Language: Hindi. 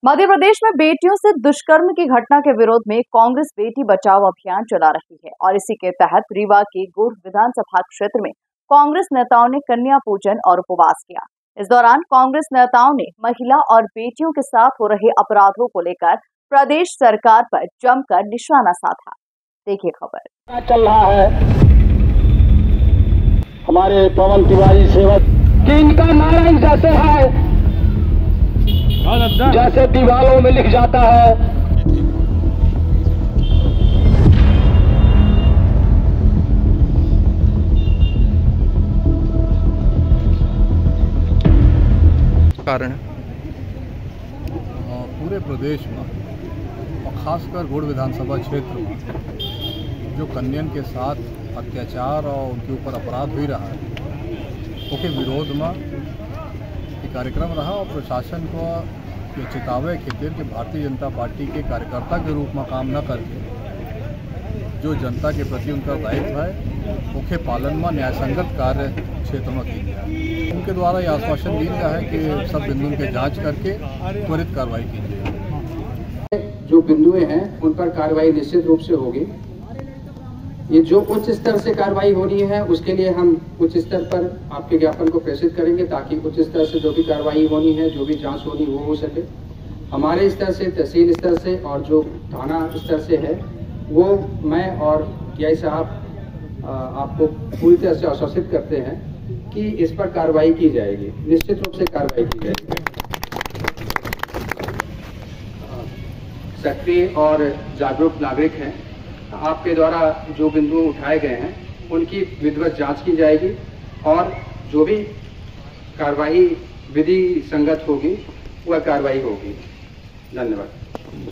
मध्य प्रदेश में बेटियों से दुष्कर्म की घटना के विरोध में कांग्रेस बेटी बचाओ अभियान चला रही है और इसी के तहत रीवा के गुड़ विधानसभा क्षेत्र में कांग्रेस नेताओं ने कन्या पूजन और उपवास किया। इस दौरान कांग्रेस नेताओं ने महिला और बेटियों के साथ हो रहे अपराधों को लेकर प्रदेश सरकार पर जमकर निशाना साधा। देखिए खबर। चल रहा है हमारे पवन तिवारी सेवक कि इनका नारा जैसे है जैसे दीवारों में लिख जाता है। कारण है पूरे प्रदेश में और खासकर गुड़ विधानसभा क्षेत्र में जो कन्यन के साथ अत्याचार और उनके ऊपर अपराध हो रहा है उसके विरोध में कार्यक्रम रहा और प्रशासन को ये चेतावे खातिर कि भारतीय जनता पार्टी के कार्यकर्ता के रूप में काम न करके जो जनता के प्रति उनका दायित्व है उसके पालन में न्यायसंगत कार्य क्षेत्र में की जाए। उनके द्वारा ये आश्वासन दिया गया है कि सब बिंदुओं की जांच करके त्वरित कार्रवाई की जाए। जो बिंदुएं हैं उन पर कार्रवाई निश्चित रूप से होगी। ये जो उच्च स्तर से कार्रवाई हो रही है उसके लिए हम उच्च स्तर पर आपके ज्ञापन को प्रेषित करेंगे ताकि उच्च स्तर से जो भी कार्रवाई होनी है, जो भी जांच होनी वो हो सके। हमारे स्तर से, तहसील स्तर से और जो थाना स्तर से है वो मैं और टीआई साहब आपको पूरी तरह से आश्वासित करते हैं कि इस पर कार्रवाई की जाएगी, निश्चित रूप से कार्रवाई की जाएगी। सक्रिय और जागरूक नागरिक हैं, आपके द्वारा जो बिंदु उठाए गए हैं उनकी विधिवत जांच की जाएगी और जो भी कार्रवाई विधि संगत होगी वह कार्रवाई होगी। धन्यवाद।